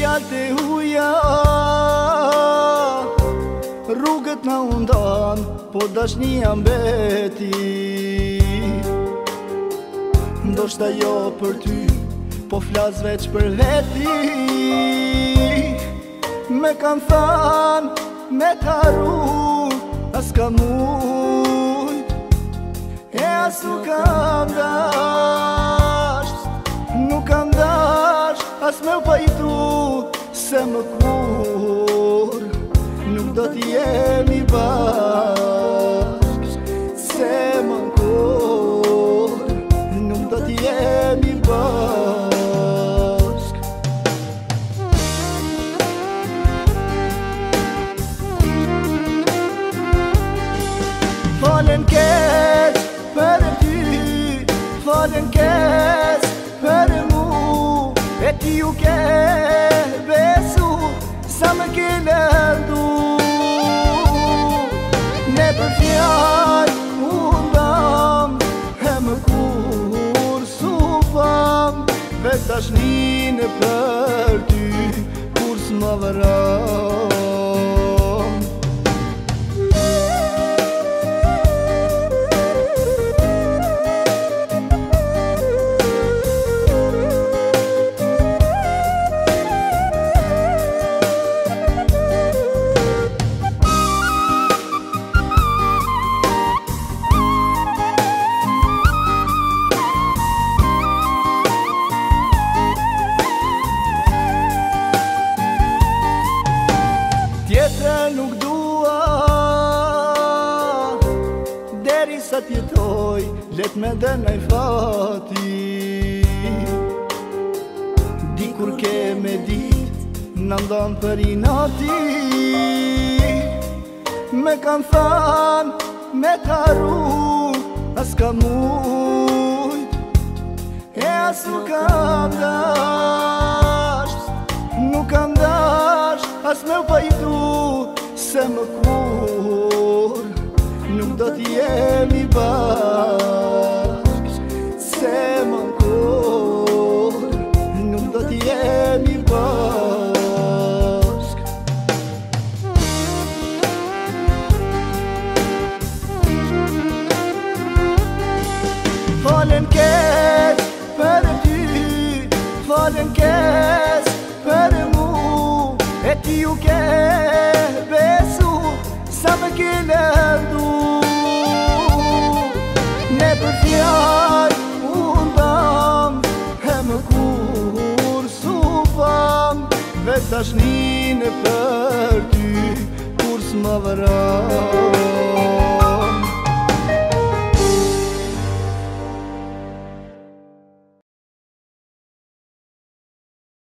fjalë të huja, rrugët na undan, po dashnia mbeti. Ndoshta jo për ty, po flas veç për veti. Me kanë thanë, me t'harru, as ka mujt, e as nuk kam dasht, nuk kam dasht, as me u pajtu, se më kur, nuk do t'jemi bashk, se më kur, nuk do t'jemi bashk. Falen keq për ty, falen keq për mu, e ti ju ke besu, sa me ke lërdu. Ne për fjallë undam, e më kur sufam, veç dashnin e për ty, kur s'ma vëram. Tjetër nuk dua, deri sa t'jetoj, let me dënaj fati. Dikur ke me dit, në ndonë për inati. Me kanë thanë, me t'harru, as ka mujt, e as nuk kam dasht, nuk kam dasht, as me u pajtu, se më kur, nuk do t'jemi bashk, se më kur, nuk do t'jemi bashk. Falen keq për ty, falen keq për mu, e ti ju ke besu, sa me ke lërdu. Ne për fjallë undam, e më kur sufam, veç dashnin e për ty, kur s'ma vëram.